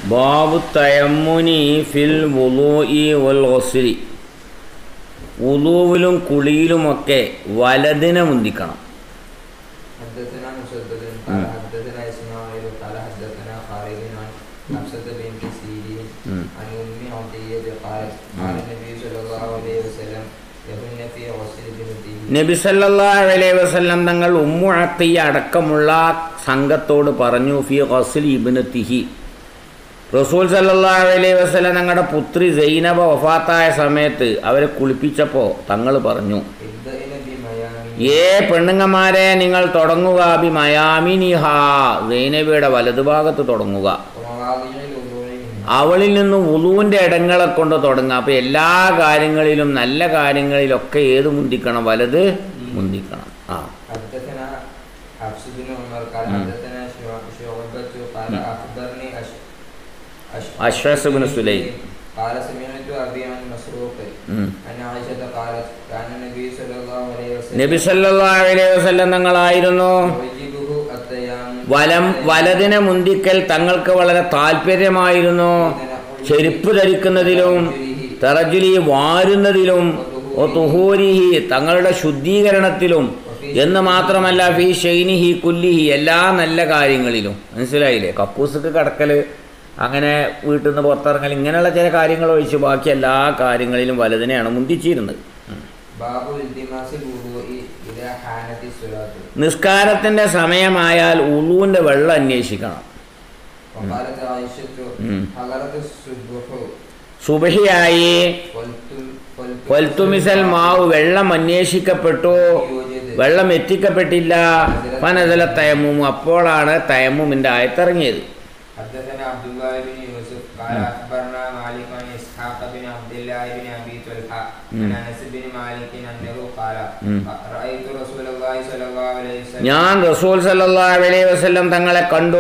ബാബു തയമ്മുനി ഫിൽ വുളൂഇ വൽ ഗുസ്ലി. വുളൂവിലും കുളിയിലുമൊക്കെ വലതിനെ മുന്തിക്കണം. നബി സല്ലല്ലാഹു അലൈഹി വസല്ലം തങ്ങൾ ഉമ്മു അത്തിയ അടക്കമുള്ള സംഘത്തോട് പറഞ്ഞു, ഫി ഗസ്ലി ഇബ്നതിഹി. റസൂൽ സല്ലല്ലാഹു അലൈഹി വസല്ലം തങ്ങളുടെ പുത്രി സൈനബ വഫാത്തായ സമയത്ത് അവരെ കുളിപ്പിച്ചപ്പോൾ തങ്ങൾ പറഞ്ഞു, പെണ്ണുങ്ങന്മാരെ നിങ്ങൾ തുടങ്ങുക ബി മയാമിനിഹ, സൈനബയുടെ വലതുഭാഗത്ത് തുടങ്ങുക. അവളിൽ നിന്ന് വുളൂവിൻ്റെ ഇടങ്ങളെ കൊണ്ട് തുടങ്ങുക. അപ്പോൾ എല്ലാ കാര്യങ്ങളിലും നല്ല കാര്യങ്ങളിലൊക്കെ ഏത് മുന്തിക്കണം? വലത് മുന്തിക്കണം. ആ അശ്വസ് ഇബ്നു സുലൈം നബി സല്ലല്ലാഹു അലൈഹി വസല്ലം തങ്ങളായിരുന്നു വലതിനെ മുന്തിക്കൽ തങ്ങൾക്ക് വളരെ താല്പര്യമായിരുന്നു. ചെരുപ്പ് ധരിക്കുന്നതിലും തറജുലി വാരുന്നതിലും തുഹൂരിഹി തങ്ങളുടെ ശുദ്ധീകരണത്തിലും എന്ന് മാത്രമല്ല ഫീ ഷൈനിഹി കുല്ലിഹി എല്ലാ നല്ല കാര്യങ്ങളിലും. മനസ്സിലായില്ലേ? കക്കൂസക്ക് കടക്കൽ, അങ്ങനെ വീട്ടിൽ നിന്ന് പുറത്തിറങ്ങൽ, ഇങ്ങനെയുള്ള ചില കാര്യങ്ങൾ ഒഴിച്ച് ബാക്കി എല്ലാ കാര്യങ്ങളിലും വലതിനെയാണ് മുന്തിച്ചിരുന്നത്. നിസ്കാരത്തിന്റെ സമയമായാൽ ഉളൂവിന്റെ വെള്ളം അന്വേഷിക്കണം. സുബഹിയായി കൊൽത്തുമിസൽ മാവ് വെള്ളം അന്വേഷിക്കപ്പെട്ടു, വെള്ളം എത്തിക്കപ്പെട്ടില്ല. ഫനസല തയമ്മും, അപ്പോഴാണ് തയമ്മുമിന്റെ ആയത്തിറങ്ങിയത്. ഞാൻ റസൂൽ സല്ലല്ലാഹു അലൈഹി വസല്ലം തങ്ങളെ കണ്ടു.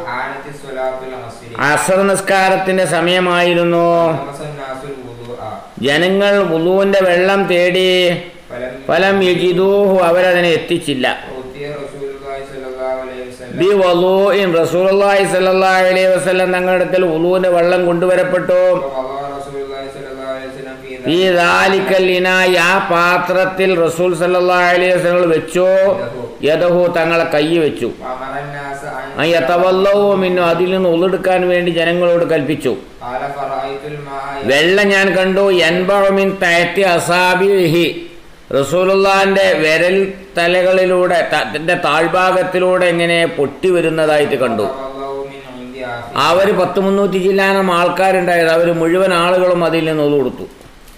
അസ്ർ നിസ്കാരത്തിന്റെ സമയമായിരുന്നു. ജനങ്ങൾ വുളൂവിന്റെ വെള്ളം തേടി, ഫലം യജിദൂഹു, അവരതിനെ എത്തിച്ചില്ല. ബി വളൂഇൻ, റസൂലുള്ളാഹി സ്വല്ലല്ലാഹു അലൈഹി വസല്ലം തങ്ങളുടെ അടുക്കൽ വുളൂവിന്റെ വെള്ളം കൊണ്ടുവരപ്പെട്ടു. ഈ ദാലിക്കൽ ഇനായി, ആ പാത്രത്തിൽ റസൂൽ സല്ലല്ലാഹു അലൈഹി വസല്ലം വെച്ചു. യദഹു, തങ്ങളെ കൈ വെച്ചു. യതവല്ലഉ മിന്നു, അതിൽ നിന്ന് ഉളെടുക്കാൻ വേണ്ടി ജനങ്ങളോട് കൽപ്പിച്ചു. വെള്ളം ഞാൻ കണ്ടു. യൻബഉ മിൻ തഅത്തി അസാബിഹി, റസൂലുള്ളാഹിന്റെ വിരൽ തലകളിലൂടെ, അതിന്റെ താഴ്ഭാഗത്തിലൂടെ ഇങ്ങനെ പൊട്ടി വരുന്നതായിട്ട് കണ്ടു. അവർ 300 ചില്ലാനം ആൾക്കാരുണ്ടായത്. അവർ മുഴുവൻ ആളുകളും അതിൽ നിന്ന് കൊടുത്തു.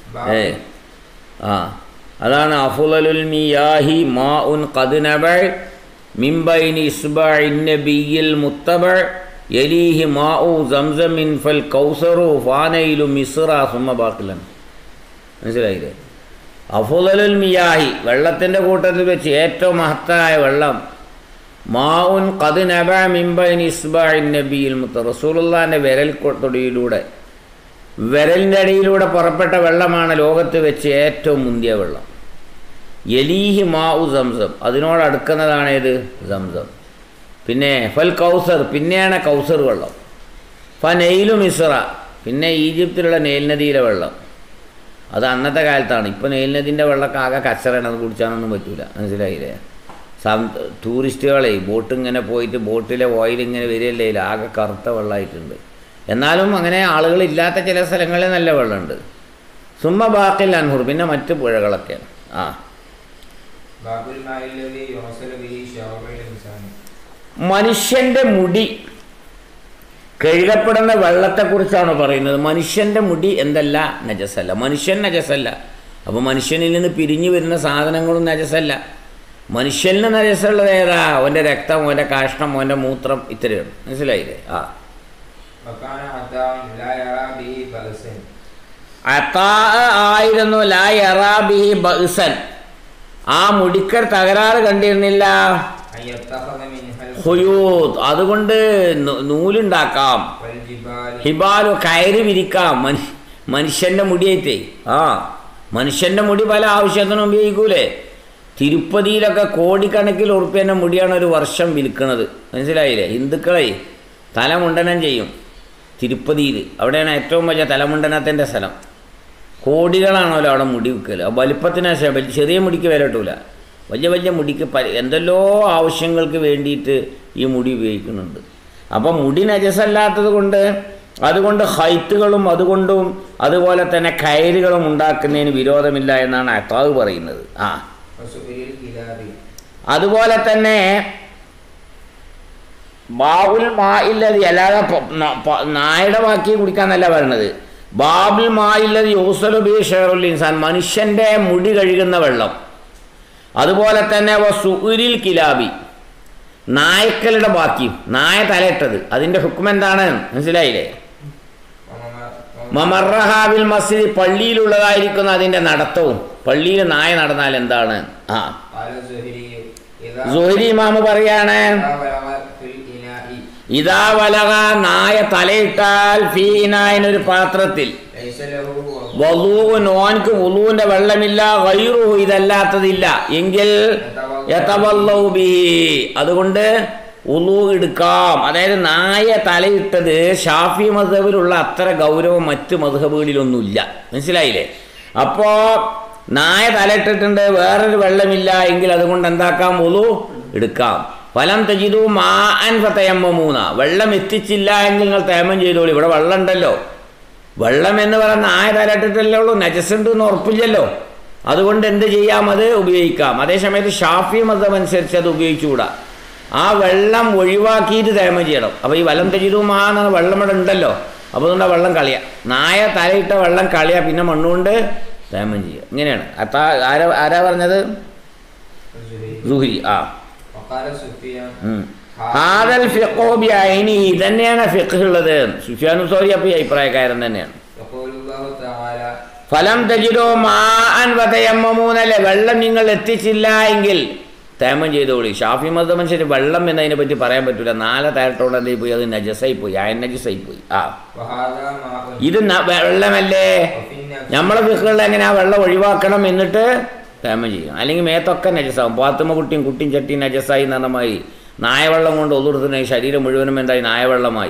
അതാണ് അഫ്ളലുൽ മിയാഹി മാഉൻ ഖദ് നബഅ മിൻ ബൈനി ഇസ്ബഇൻ നബിയിൽ മുത്തബഅ യലീഹി മാഉ സംസമിൻ ഫൽ കൗസറു ഫാനയിലു മിസ്റ സുമ്മ ബാഖിലൻ. മനസ്സിലായില്ലേ? അഫ്ളലുൽ മിയാഹി, വെള്ളത്തിൻ്റെ കൂട്ടത്തിൽ വെച്ച് ഏറ്റവും മഹത്തായ വെള്ളം, മാഉൻ ഖദ് നബഅ മിൻ ബൈനി ഇസ്ബഇൻ നബിയിൽ മുത്തബഅ, റസൂലുള്ളാഹിന്റെ വിരൽ തൊടിയിലൂടെ, വിരലിൻ്റെ അടിയിലൂടെ പുറപ്പെട്ട വെള്ളമാണ് ലോകത്ത് വെച്ച് ഏറ്റവും മുന്തിയ വെള്ളം. യലീഹി മാഉ സംസം, അതിനോടടുക്കുന്നതാണ് ഏത്? സംസം. പിന്നെ ഫൽ കൗസർ, പിന്നെയാണ് കൗസർ വെള്ളം. ഫനൈലു മിസ്ര, പിന്നെ ഈജിപ്തിലുള്ള നൈൽ നദിയിലെ വെള്ളം. അത് അന്നത്തെ കാലത്താണ്. ഇപ്പോൾ നൈൽ നദിൻ്റെ വെള്ളമൊക്കെ ആകെ കച്ചറയാണ്, അത് കുടിച്ചാനൊന്നും പറ്റൂല. മനസ്സിലായില്ലേ? ടൂറിസ്റ്റുകളെ ബോട്ട് ഇങ്ങനെ പോയിട്ട് ബോട്ടിലെ ഓയിൽ ഇങ്ങനെ വരികയല്ലേ, ആകെ കറുത്ത വെള്ളമായിട്ടുണ്ട്. എന്നാലും അങ്ങനെ ആളുകളില്ലാത്ത ചില സ്ഥലങ്ങളിൽ നല്ല വെള്ളമുണ്ട്. സുമ്മ ബാഖിൽ അൻഹുർ, പിന്നെ മറ്റ് പുഴകളൊക്കെയാണ്. മനുഷ്യൻ്റെ മുടി കഴുകപ്പെടുന്ന വെള്ളത്തെക്കുറിച്ചാണ് പറയുന്നത്. മനുഷ്യൻ്റെ മുടി എന്തല്ല? നജസല്ല. മനുഷ്യൻ നജസല്ല. അപ്പോൾ മനുഷ്യനിൽ നിന്ന് പിരിഞ്ഞു വരുന്ന സാധനങ്ങളും നജസല്ല. മനുഷ്യന് നജസുള്ളത് ഏതാ? അവൻ്റെ രക്തം, അവൻ്റെ കാഷ്ണം, അവൻ്റെ മൂത്രം, ഇത്രയാണ്. മനസ്സിലായില്ലേ? ആയിരുന്നു ലാ യറാ ബിഹി ബഅ്സൻ, ആ മുടിക്കർ തകരാറ് കണ്ടിരുന്നില്ല. ഹുയൂദ്, അതുകൊണ്ട് നൂലുണ്ടാക്കാം. ഹിബാലു, കയറി വിരിക്കാം. മനുഷ്യൻ്റെ മുടിയായിട്ടേ. മനുഷ്യൻ്റെ മുടി പല ആവശ്യത്തിനും ഉപയോഗിക്കൂലേ? തിരുപ്പതിയിലൊക്കെ കോടിക്കണക്കിൽ ഉറുപ്പ്യൻ്റെ മുടിയാണ് ഒരു വർഷം വിൽക്കുന്നത്. മനസ്സിലായില്ലേ? ഹിന്ദുക്കളെ തല മുണ്ടനം ചെയ്യും. തിരുപ്പതിയിൽ. അവിടെയാണ് ഏറ്റവും വലിയ തലമുണ്ടനത്തിൻ്റെ സ്ഥലം. കോടികളാണല്ലോ അവിടെ മുടി വിൽക്കൽ. വലിപ്പത്തിന് ചെറിയ മുടിക്ക് വില കിട്ടൂല. വലിയ വലിയ മുടിക്ക് എന്തെല്ലോ ആവശ്യങ്ങൾക്ക് വേണ്ടിയിട്ട് ഈ മുടി ഉപയോഗിക്കുന്നുണ്ട്. അപ്പം മുടി നജസല്ലാത്തത് കൊണ്ട് അതുകൊണ്ട് ഹൈത്തുകളും അതുകൊണ്ടും അതുപോലെ തന്നെ കയറുകളും ഉണ്ടാക്കുന്നതിന് വിരോധമില്ല എന്നാണ് അത്താവ് പറയുന്നത്. അതുപോലെ തന്നെ ബാബുൽ മാ ഇല്ലതി, അല്ലാതെ നായയുടെ ബാക്കി കുടിക്കാന്നല്ല പറയണത്. ബാബുൽ മാ ഇല്ലതി യൂസലു ബി ഷെയറുൽ ഇൻസാൻ, മനുഷ്യൻ്റെ മുടി കഴുകുന്ന വെള്ളം. അതുപോലെ തന്നെ സുഉരിൽ കിലാബി, നായ്ക്കളുടെ ബാക്കി, നായ തലയിട്ടത്, അതിൻ്റെ ഹുക്കം എന്താണ് മനസ്സിലായില്ലേ? മമറഹാബിൽ മസ്ജിദ്, പള്ളിയിലുള്ളതായിരിക്കുന്ന അതിൻ്റെ നടത്തവും. പള്ളിയിൽ നായ നടന്നാൽ എന്താണ്? സുഹരി ഇമാമ് പറയാണ്, ഇതാ വലക, നായ തലയിട്ടാൽ ഫീനായിനൊരു പാത്രത്തിൽ, ഓൻക്ക് വുളൂവിന്റെ വെള്ളമില്ല, ഗൈറുഹു ഇതല്ലാത്തതില്ല എങ്കിൽ യതവല്ലൗ ബിഹി, അതുകൊണ്ട് വുളൂ എടുക്കാം. അതായത് നായ തലയിട്ടത് ഷാഫി മദ്ഹബിലുള്ള അത്ര ഗൗരവം മറ്റ് മദ്ഹബുകളിലൊന്നുമില്ല. മനസ്സിലായില്ലേ? അപ്പോൾ നായ തലയിട്ടിട്ടുണ്ട്, വേറൊരു വെള്ളമില്ല എങ്കിൽ അതുകൊണ്ട് എന്താക്കാം? വുളൂ എടുക്കാം. ഫലം തജിദു മാഅൻ ഫതയമ്മമൂന, വെള്ളം എത്തിച്ചില്ല എങ്കിൽ നിങ്ങൾ തയമ്മം ചെയ്തോളൂ. ഇവിടെ വെള്ളം ഉണ്ടല്ലോ. വെള്ളം എന്ന് പറയുന്ന നായ തലയിട്ടിട്ടല്ലേ ഉള്ളൂ, നജസുണ്ട് എന്ന് ഉറപ്പില്ലല്ലോ. അതുകൊണ്ട് എന്ത് ചെയ്യാം? അത് ഉപയോഗിക്കാം. അതേസമയത്ത് ഷാഫി മദ്ഹബ് അനുസരിച്ച് അത് ഉപയോഗിച്ചുകൂടാ. ആ വെള്ളം ഒഴിവാക്കിയിട്ട് തേമം ചെയ്യണം. അപ്പോൾ ഈ വലം തജിദുമാ എന്ന വെള്ളം ഇവിടെ ഉണ്ടല്ലോ, അപ്പോൾ അതുകൊണ്ട് ആ വെള്ളം കളയുക. നായ തലയിട്ട വെള്ളം കളയുക, പിന്നെ മണ്ണുകൊണ്ട് തേമം ചെയ്യുക. ഇങ്ങനെയാണ്. ആരാ പറഞ്ഞത്? സുഹരി. തന്നെയാണ് ഫിഖ് ഉള്ളത്. സുഫിയാൻ സൗരി അപ്പോൾ ഈ അഭിപ്രായക്കാരൻ തന്നെയാണ്. ഫലം തജിദു മാഅൻ വതയമ്മമൂനല്ലേ, വെള്ളം നിങ്ങൾ എത്തിച്ചില്ല എങ്കിൽ തേമം ചെയ്തോളി. ഷാഫി മദ്ഹബ് അനുസരിച്ച് വെള്ളം എന്നതിനെ പറ്റി പറയാൻ പറ്റില്ല. നാല് തേട്ടോടെ എന്ത് പോയി? അത് നജസായി പോയി, അയൻ നജസായി പോയി. ഇത് വെള്ളമല്ലേ? നമ്മളെ ഫിഖ്കളിൽ എങ്ങനെ ആ വെള്ളം ഒഴിവാക്കണം എന്നിട്ട് തേമം ചെയ്യും. അല്ലെങ്കിൽ മേത്തൊക്കെ നജസാവും. പാത്തുമ്മ കുട്ടിയും ചട്ടിയും നജസായി എന്ന് പറഞ്ഞമായി. നായവെള്ളം കൊണ്ട് ഒതുർത്തുന്ന ശരീരം മുഴുവനും എന്തായി? നായവെള്ളമായി.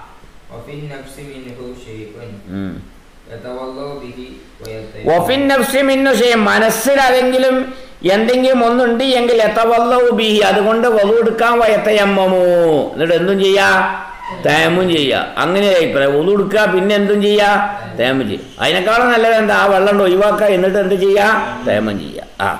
മനസ്സിൽ അതെങ്കിലും എന്തെങ്കിലും ഒന്നുണ്ട് എങ്കിൽ യതവല്ലൗ ബിഹി, അതുകൊണ്ട് വളു എടുക്കാൻ. വയതയമ്മമു, എന്നിട്ട് എന്തും ചെയ്യാ? തയമ്മും ചെയ്യുക. അങ്ങനെ അഭിപ്രായം. വളു എടുക്കുക, പിന്നെ എന്തും ചെയ്യുക? തയമ്മും ചെയ്യുക. അതിനേക്കാളും നല്ലത് എന്താ? ആ വെള്ളം ഒഴിവാക്കുക, എന്നിട്ട് എന്ത് ചെയ്യുക? തയമ്മും ചെയ്യുക.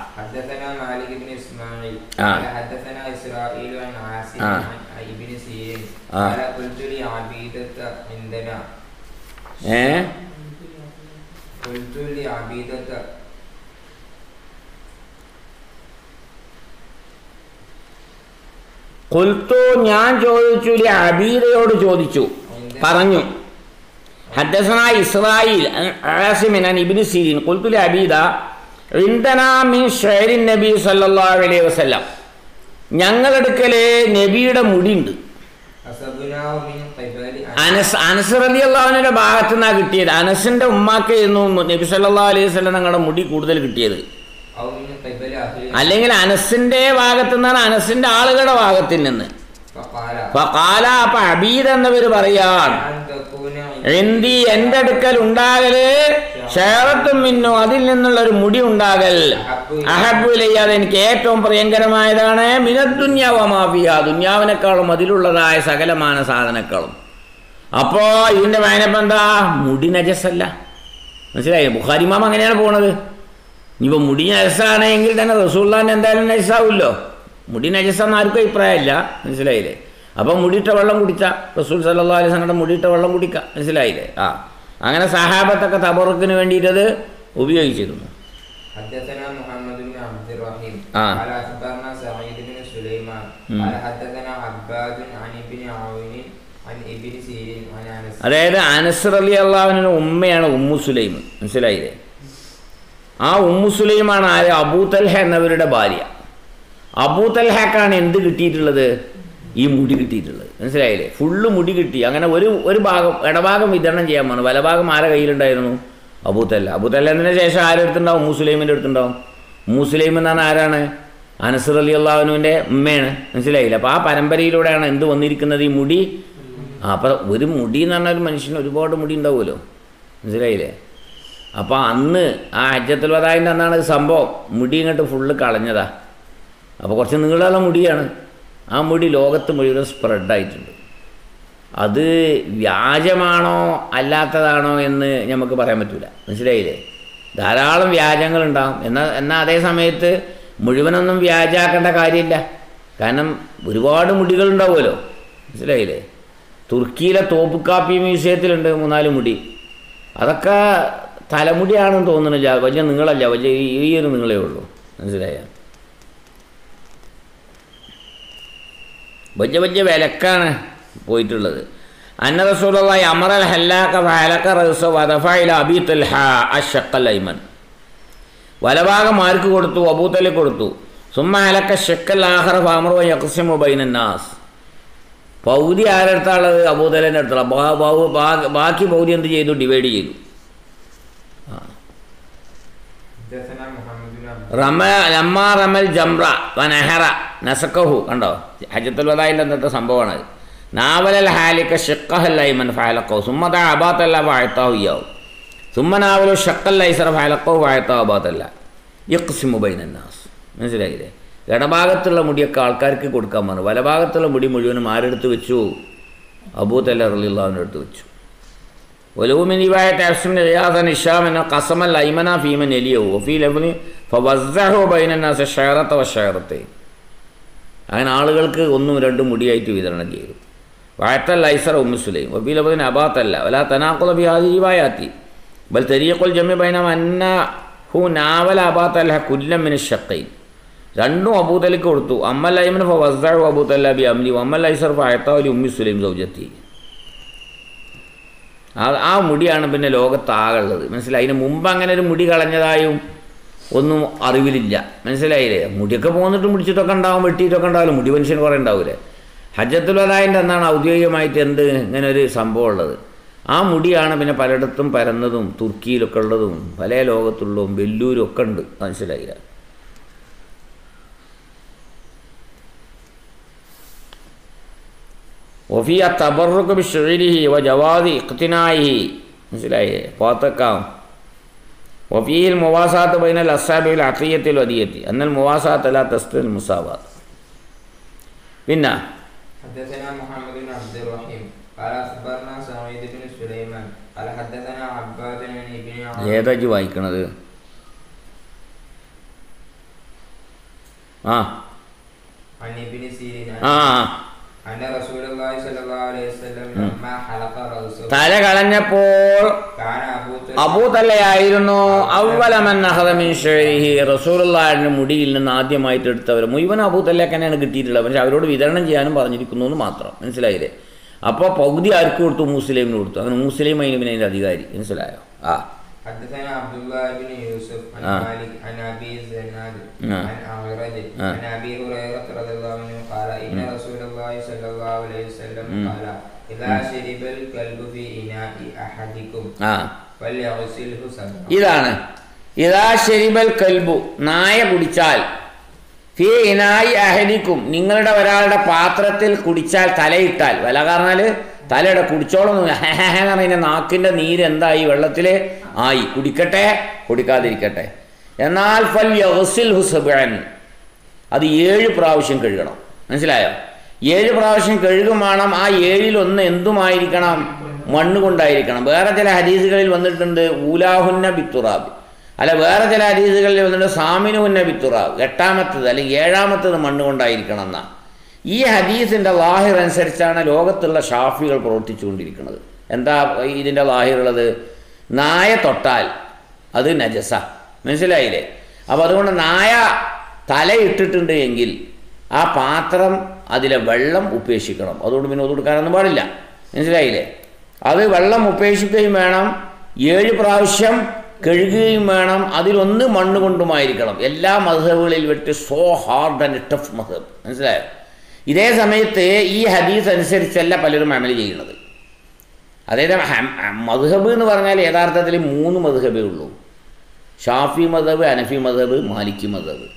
ഖുൽതു, ഞാൻ ചോദിച്ചു, അബീദയോട് ചോദിച്ചു, പറഞ്ഞു. ഹദ്ദസനാ ഇസ്രായീൽ ആസിമിൻ അൻ ഇബ്നു സീരീൻ ഖുൽതു അബീദ ഇൻദനാ മിൻ ഷഅരിൻ നബി സല്ലല്ലാഹു അലൈഹി വസല്ലം, ഞങ്ങളെടുക്കല് നബിയുടെ മുടിയുണ്ട്. അനസ് റളിയല്ലാഹു അൻഹുവിന്റെ ഭാഗത്തു നിന്നാണ് കിട്ടിയത്. അനസിന്റെ ഉമ്മാക്കായിരുന്നു നബി സല്ലല്ലാഹു അലൈഹി വസല്ലം തങ്ങളുടെ മുടി കൂടുതൽ കിട്ടിയത്. അല്ലെങ്കിൽ അനസിന്റെ ഭാഗത്തു നിന്നാണ്, അനസിന്റെ ആളുകളുടെ ഭാഗത്തിൽ നിന്ന്. അപ്പൊ അബീദ് എന്നവര് പറയാൻ, എന്റെ അടുക്കൽ ഉണ്ടാകല് ഷേറത്തും മിന്നു, അതിൽ നിന്നുള്ള ഒരു മുടി ഉണ്ടാകൽ, അഹബുലയ്യാതെ എനിക്ക് ഏറ്റവും പ്രിയങ്കരമായതാണ്. മിനദ്ദുന്യാ വമാഫിയ, ദുന്യാവിനേക്കാളും അതിലുള്ളതായ സകലമാന സാധനക്കാളും. അപ്പോ ഇതിന്റെ വായനപ്പം എന്താ? മുടി നജസല്ല. മനസ്സിലായി? ബുഖാരി ഇമാം അങ്ങനെയാണ് പോണത്. ഇനിയിപ്പോൾ മുടി നജസാണെങ്കിൽ തന്നെ റസൂലുള്ളാഹിന് എന്തായാലും നജസാവുമല്ലോ. മുടി നജസാന്ന് ആർക്കും അഭിപ്രായമില്ല. മനസ്സിലായില്ലേ? അപ്പം മുടിയിട്ട വെള്ളം കുടിച്ചാൽ റസൂൽ സല്ലല്ലാഹു അലൈഹി വസല്ലം മുടിയിട്ട വെള്ളം കുടിക്കുക. മനസ്സിലായില്ലേ? അങ്ങനെ സഹാബത്തൊക്കെ തബറുക്കിന് വേണ്ടിയിട്ടത് ഉപയോഗിച്ചിരുന്നു. അതായത് അനസ് റളിയല്ലാഹു അൻഹു ഉമ്മയാണ് ഉമ്മു സുലൈം. മനസ്സിലായില്ലേ? ആ ഉമ്മു സുലൈമാണ് ആര്? അബൂ തൽഹ എന്നവരുടെ ഭാര്യ. അബൂ തൽഹക്കാണ് എന്ത് കിട്ടിയിട്ടുള്ളത്? ഈ മുടി കിട്ടിയിട്ടുള്ളത്. മനസ്സിലായില്ലേ? ഫുള്ള് മുടി കിട്ടി. അങ്ങനെ ഒരു ഭാഗം ഇടഭാഗം വിതരണം ചെയ്യാൻ വന്നു. വലഭാഗം ആരെ കയ്യിലുണ്ടായിരുന്നു? അബൂ തൽഹ. അബൂ തൽഹത്തിന് ശേഷം ആരെടുത്തുണ്ടാവും? ഉമ്മു സുലൈമിൻ്റെ അടുത്തുണ്ടാവും. ഉമ്മു സുലൈം എന്നാണ് ആരാണ്? അനസ് റളിയല്ലാഹു അൻഹുവിൻ്റെ ഉമ്മയാണ്. മനസ്സിലായില്ല? അപ്പോൾ ആ പരമ്പരയിലൂടെയാണ് എന്ത് വന്നിരിക്കുന്നത്? ഈ മുടി അപ്പോൾ ഒരു മുടി എന്ന് പറഞ്ഞാൽ ഒരു മനുഷ്യന് ഒരുപാട് മുടി ഉണ്ടാവുമല്ലോ, മനസ്സിലായില്ലേ? അപ്പോൾ അന്ന് ആ ഹജ്ജത്തുൽ വദാഇൻ്റെ അന്നാണ് സംഭവം. മുടി ഇങ്ങോട്ട് ഫുള്ള് കളഞ്ഞതാ. അപ്പോൾ കുറച്ച് നീളമുള്ള മുടിയാണ്. ആ മുടി ലോകത്ത് മുഴുവൻ സ്പ്രെഡായിട്ടുണ്ട്. അത് വ്യാജമാണോ അല്ലാത്തതാണോ എന്ന് നമുക്ക് പറയാൻ പറ്റില്ല, മനസ്സിലായില്ലേ? ധാരാളം വ്യാജങ്ങളുണ്ടാകും. എന്നാൽ അതേ സമയത്ത് മുഴുവനൊന്നും വ്യാജാക്കേണ്ട കാര്യമില്ല. കാരണം ഒരുപാട് മുടികളുണ്ടാവുമല്ലോ, മനസ്സിലായില്ലേ? തുർക്കിയിലെ തോപ്പുക്കാപ്പി മ്യൂസിയത്തിലുണ്ട് 3-4 മുടി. അതൊക്കെ തലമുടിയാണെന്ന് തോന്നുന്നില്ല, വലിയ നീളമല്ല, വലിയ ഈ ഒരു നീളേ ഉള്ളൂ, മനസ്സിലായ? വലിയ വലിയ വിലക്കാണ് പോയിട്ടുള്ളത്. അന്ന റസൂലുള്ളാഹി അമറൽ ഹല്ലാക ഫഅലക റഅസ വദഫഇല അബീ തൽഹ അശ്ശഖൽ അയ്മൻ. വലഭാഗം ആർക്ക് കൊടുത്തു? അബൂ തലിബ് കൊടുത്തു. സുമ്മ ഹലക ശഖൽ ആഖറ ഫഅമറു യഖ്സിമു ബൈനൻ നാസ്. പൗതി ആരെടുത്താണുള്ളത്? അബൂ തലിബിൻ്റെ അടുത്തുള്ള. ബാക്കി പൗതി എന്ത് ചെയ്തു? ഡിവൈഡ് ചെയ്തു. റമൽ ജംറ വനഹറ നസക്കഹു. കണ്ടോ, ഹജ്ജത്തുൽ വദാഇൻ്റെ അന്നത്തെ സംഭവമാണ്. നാവലൽ ഹാലിക ഷിഖ്ഖഹൽ അയ്മൻ ഫഅലഖഹു സുമ്മ ദഅ അബാതല്ല ഫഅതാഹു ഇയ്യാഹു സുമ്മ നാവലു ഷഖ്ഖൽ അയ്സറ ഫഅലഖഹു ഫഅതാഹു അബാതല്ല യഖ്സിമു ബൈനൻ നാസ്. മനസ്സിലായില്ലേ? ഇടഭാഗത്തുള്ള മുടിയൊക്കെ ആൾക്കാർക്ക് കൊടുക്കാൻ പറഞ്ഞു. വലഭാഗത്തുള്ള മുടി മുഴുവനും ആരെടുത്ത് വെച്ചു? അബൂ തൽഹ റളിയല്ലാഹു അൻഹു എടുത്ത് വെച്ചു. വലൂമിൻ റിവായത്ത് അസ്മിൻ റിയാസൻ ഇശാം എന്ന ഖസമൽ അയ്മന ഫീമൻ എലിയഹു വഫീ ലഫ്നി ഫവസ്സഹു ബൈനൻ നാസ് ഷഅറത വശഅറതൈൻ. അങ്ങനെ ആളുകൾക്ക് 1-2 മുടിയായിട്ട് വിതരണം ചെയ്തു. വഅത്തൽ ഐസറ ഉമ്മു സുലൈം വഫീ ലഫ്നി അബാതല്ല വലാ തനാഖുദ ബിഹാദിഹി റിവായാത്തി ബൽ തരീഖുൽ ജംഇ ബൈന അന്നഹു നാവല അബാതല്ല കുല്ലൻ മിന ഷഖൈൻ. രണ്ടും അബൂ തലിബ് കൊടുത്തു. അമ്മൽ അയ്മൻ ഫവസ്സഹു അബൂ തല്ല ബി അംലി വഅമ്മൽ ഐസർ ഫഅതാഹു ലി ഉമ്മു സുലൈം സൗജത്തി. ആ മുടിയാണ് പിന്നെ ലോകത്താകുള്ളത്, മനസ്സിലായി? അതിന് മുമ്പ് അങ്ങനെ ഒരു മുടി കളഞ്ഞതായും ഒന്നും അറിവിലില്ല, മനസ്സിലായില്ലേ? മുടിയൊക്കെ പോന്നിട്ട് മുടിച്ചിട്ടൊക്കെ ഉണ്ടാവും, വെട്ടിയിട്ടൊക്കെ ഉണ്ടാവില്ല. മുടി മനുഷ്യന് കുറേ ഉണ്ടാവില്ലേ? ഹജ്ജത്തുൽ വദാഇൻ്റെ അന്നാണ് ഔദ്യോഗികമായിട്ട് ഇങ്ങനെ ഒരു സംഭവം ഉള്ളത്. ആ മുടിയാണ് പിന്നെ പലയിടത്തും പരന്നതും തുർക്കിയിലൊക്കെ ഉള്ളതും പല ലോകത്തുള്ളതും വെല്ലൂരും ഒക്കെ ഉണ്ട്, മനസ്സിലായില്ല? വഫിയ തബറുക ബിശ്ശുഇരിഹി വജവാദി ഇഖ്തിനാഇഹി. മനസ്സിലായേ? പാത്തക്കാം. വഫീഹിൽ മുവാസാത്ത് ബൈനൽ അസ്സാബി വൽ അത്തിയത്തി വൽ വദിയത്തി അന്നൽ മുവാസാത്ത് ലാ തസ്തൽ മുസാവാത്ത്. പിന്നെ حدثنا محمد بن عبد الرحيم قال أخبرنا سعيد بن سليمان قال حدثنا عباد بن ابن ഏതാ ജി വായിക്കണത്? عن ابن سيرين أن رسول الله صلى الله عليه وسلم لما حلق رأسه തല കളഞ്ഞപ്പോൾ كان അബൂ തൽഹയായിരുന്നു അവ്വലമൻ അഖദ മിൻ ശൈഇഹി. റസൂലുള്ളാഹിയുടെ മുടിയിൽ നിന്ന് ആദ്യമായിട്ട് എടുത്തവർ മുഴുവൻ അബൂ തൽഹയ്ക്ക് തന്നെയാണ് കിട്ടിയിട്ടുള്ളത്. പക്ഷേ അവരോട് വിതരണം ചെയ്യാനും പറഞ്ഞിരിക്കുന്നു എന്ന് മാത്രം, മനസ്സിലായില്ലേ? അപ്പോൾ പകുതി ആർക്ക് കൊടുത്തു? മുസ്ലിമിന് കൊടുത്തു. അങ്ങനെ മുസ്ലിം അതിന് അതിൻ്റെ അധികാരി, മനസ്സിലായോ? حدثنا عبد الله بن يوسف عن مالك عن أبي الزناد عن أعرج عن أبي هريرة رضي الله عنه قال إن رسول الله صلى الله عليه وسلم قال إذا شرب الكلب في إناء أحدكم فليغسله سبعا. ഇതാണ് ഇദാ ശരിബൽ കൽബു, നായ കുടിച്ചാൽ, ഫീ ഇനായി അഹദിക്കും, നിങ്ങളുടെ ഒരാളുടെ പാത്രത്തിൽ കുടിച്ചാൽ, തലയിട്ടാൽ, വല കാരണാൽ തലയുടെ കുടിച്ചോളൊന്നും എന്ന് പറഞ്ഞാൽ നാക്കിൻ്റെ നീര് എന്തായി? വെള്ളത്തിൽ ആയി. കുടിക്കട്ടെ, കുടിക്കാതിരിക്കട്ടെ. എന്നാൽ ഫൽ യഗ്സിൽഹു സബ്അൻ, അത് 7 പ്രാവശ്യം കഴുകണം, മനസ്സിലായോ? 7 പ്രാവശ്യം കഴുകും വേണം. ആ 7-1 എന്തുമായിരിക്കണം? മണ്ണ് കൊണ്ടായിരിക്കണം. വേറെ ചില ഹദീസുകളിൽ വന്നിട്ടുണ്ട് ഊലാഹുന്ന ബിത്തുറാബ്, അല്ല വേറെ ചില ഹദീസുകളിൽ വന്നിട്ടുണ്ട് സാമിനുഹുന്ന ബിത്തുറാബ്, 8ാമത്തത് അല്ലെങ്കിൽ 7ാമത്തത് മണ്ണ് കൊണ്ടായിരിക്കണം എന്നാ. ഈ ഹദീസിൻ്റെ ലാഹിർ അനുസരിച്ചാണ് ലോകത്തുള്ള ഷാഫികൾ പ്രവർത്തിച്ചുകൊണ്ടിരിക്കുന്നത്. എന്താ ഇതിൻ്റെ ലാഹിറുള്ളത്? നായ തൊട്ടാൽ അത് നജസ, മനസ്സിലായില്ലേ? അപ്പോൾ അതുകൊണ്ട് നായ തലയിട്ടിട്ടുണ്ട് എങ്കിൽ ആ പാത്രം, അതിലെ വെള്ളം ഉപേക്ഷിക്കണം. അതുകൊണ്ട് പിന്നെ ഒതുകൊടുക്കാനൊന്നും പാടില്ല, മനസ്സിലായില്ലേ? അത് വെള്ളം ഉപേക്ഷിക്കുകയും വേണം, 7 പ്രാവശ്യം കഴുകുകയും വേണം. അതിലൊന്ന് മണ്ണ് കൊണ്ടുമായിരിക്കണം. എല്ലാ മദ്ഹബുകളിൽ വെച്ച് സോ ഹാർഡ് ആൻഡ് ടഫ് മദ്ഹബ്, മനസ്സിലായോ? ഇതേ സമയത്ത് ഈ ഹദീസ് അനുസരിച്ചല്ല പലരും അമൽ ചെയ്യുന്നത്. അതായത് മദ്ഹബ് എന്ന് പറഞ്ഞാൽ യഥാർത്ഥത്തിൽ 3 മദ്ഹബേ ഉള്ളൂ: ഷാഫി മദ്ഹബ്, ഹനഫി മദ്ഹബ്, മാലിക്കി മദ്ഹബ്.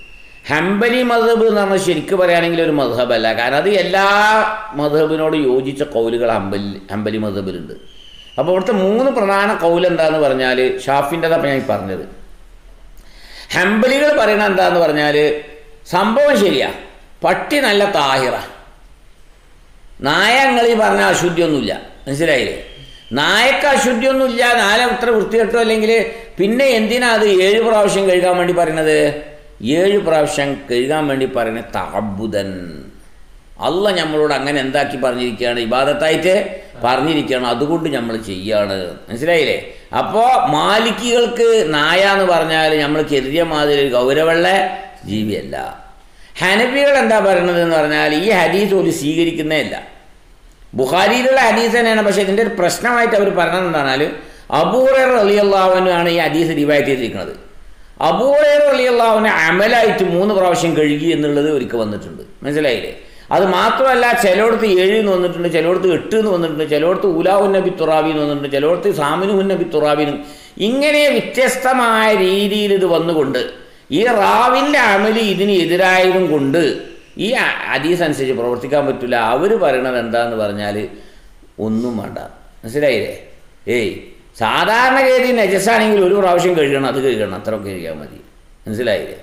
ഹംബലി മദ്ഹബ് എന്ന് പറഞ്ഞാൽ ശരിക്കും പറയുകയാണെങ്കിൽ ഒരു മദ്ഹബല്ല. കാരണം അത് എല്ലാ മദ്ഹബിനോട് യോജിച്ച കൗലുകൾ ഹംബലി മദ്ഹബിലുണ്ട്. അപ്പോൾ ഇവിടുത്തെ 3 പ്രധാന കൗൽ എന്താന്ന് പറഞ്ഞാൽ ഷാഫിൻ്റെതാണ് ഞാൻ പറഞ്ഞത്. ഹംബലികൾ പറയണത് എന്താന്ന് പറഞ്ഞാൽ സംഭവം ശരിയാ, പട്ടി നല്ല താഹിറ, നായങ്ങളീ പറഞ്ഞ അശുദ്ധിയൊന്നുമില്ല. മനസ്സിലായില്ലേ? നായക്ക് അശുദ്ധിയൊന്നുമില്ല, നായ ഇത്ര വൃത്തികെട്ടോ അല്ലെങ്കിൽ പിന്നെ എന്തിനാ അത് 7 പ്രാവശ്യം കഴുകാൻ വേണ്ടി പറയണത്? 7 പ്രാവശ്യം കഴുകാൻ വേണ്ടി പറയുന്നത് തഅബ്ബുദൻ. അള്ള നമ്മളോട് അങ്ങനെ എന്താക്കി പറഞ്ഞിരിക്കുകയാണ്? ഇബാദത്തായിട്ട് പറഞ്ഞിരിക്കുകയാണ്, അതുകൊണ്ട് നമ്മൾ ചെയ്യാണ്. മനസ്സിലായില്ലേ? അപ്പോൾ മാലിക്കികൾക്ക് നായ എന്ന് പറഞ്ഞാൽ നമ്മൾ കരുതിയ മാതിരി ഗൗരവമുള്ള ജീവിയല്ല. ഹനഫികൾ എന്താ പറയുന്നത് എന്ന് പറഞ്ഞാൽ ഈ ഹദീസ് ഒരു സ്വീകരിക്കുന്നേ ഇല്ല. ബുഖാരിയിലുള്ള ഹദീസ് തന്നെയാണ്, പക്ഷേ ഇതിൻ്റെ ഒരു പ്രശ്നമായിട്ട് അവർ പറയുന്നത് എന്താണെന്നാൽ അബൂ ഹുറൈറ റളിയല്ലാഹു അൻഹു ആണ് ഈ ഹദീസ് റിവായത്ത് ചെയ്തിരിക്കുന്നത്. അബൂ ഹുറൈറ റളിയല്ലാഹു അൻഹു അമലായിട്ട് 3 പ്രാവശ്യം കഴുകി എന്നുള്ളത് ഒരിക്കൽ വന്നിട്ടുണ്ട്. മനസ്സിലായില്ലേ? അത് മാത്രമല്ല, ചിലയിടത്ത് 7 എന്ന് വന്നിട്ടുണ്ട്, ചിലയിടത്ത് 8 എന്ന് വന്നിട്ടുണ്ട്, ചിലയിടത്ത് ഉലാഉൻ നബി തുറാബി എന്ന് വന്നിട്ടുണ്ട്, ചിലയിടത്ത് സാമിനുഹുൻ നബി തുറാബിനും. ഇങ്ങനെ വ്യത്യസ്തമായ രീതിയിൽ ഇത് വന്നുകൊണ്ട് ഈ റാവിൻ്റെ അമല് ഇതിന് എതിരായതും കൊണ്ട് ഈ ഹദീസ് അനുസരിച്ച് പ്രവർത്തിക്കാൻ പറ്റില്ല. അവർ പറയണത് എന്താന്ന് പറഞ്ഞാൽ ഒന്നും വേണ്ട. മനസ്സിലായില്ലേ? സാധാരണഗതി നജസാണെങ്കിൽ 1 പ്രാവശ്യം കഴുകണം, അത് കഴുകണം, അത്രയൊക്കെ കഴുകിയാൽ മതി. മനസ്സിലായില്ലേ?